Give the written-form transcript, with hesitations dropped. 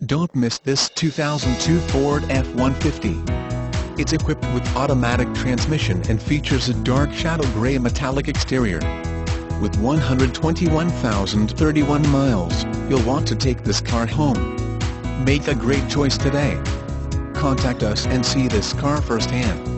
Don't miss this 2002 Ford F-150. It's equipped with automatic transmission and features a dark shadow gray metallic exterior. With 121,031 miles, you'll want to take this car home. Make a great choice today. Contact us and see this car firsthand.